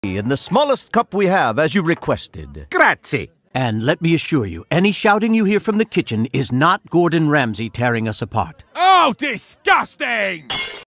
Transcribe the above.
in the smallest cup we have, as you requested. Grazie. And let me assure you, any shouting you hear from the kitchen is not Gordon Ramsay tearing us apart. Oh, disgusting!